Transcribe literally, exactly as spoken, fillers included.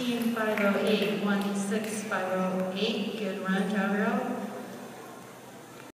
Team five oh eight one six five oh eight, good run, Gabrielle.